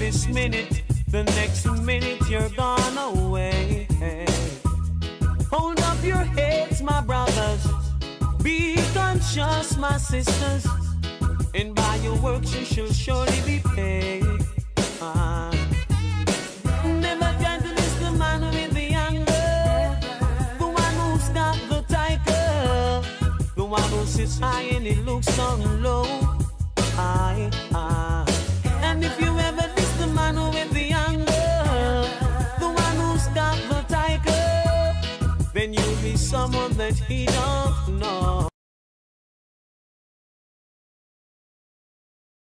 this minute, the next minute you're gone away. Hold up your heads, my brothers. Be conscious, my sisters. And by your works you shall surely be paid. Never try to miss the man with the anger, the one who's got the tiger, the one who sits high and he looks down low. And if you ever miss the man with the anger, the one who's got the tiger, then you'll be someone that he don't know.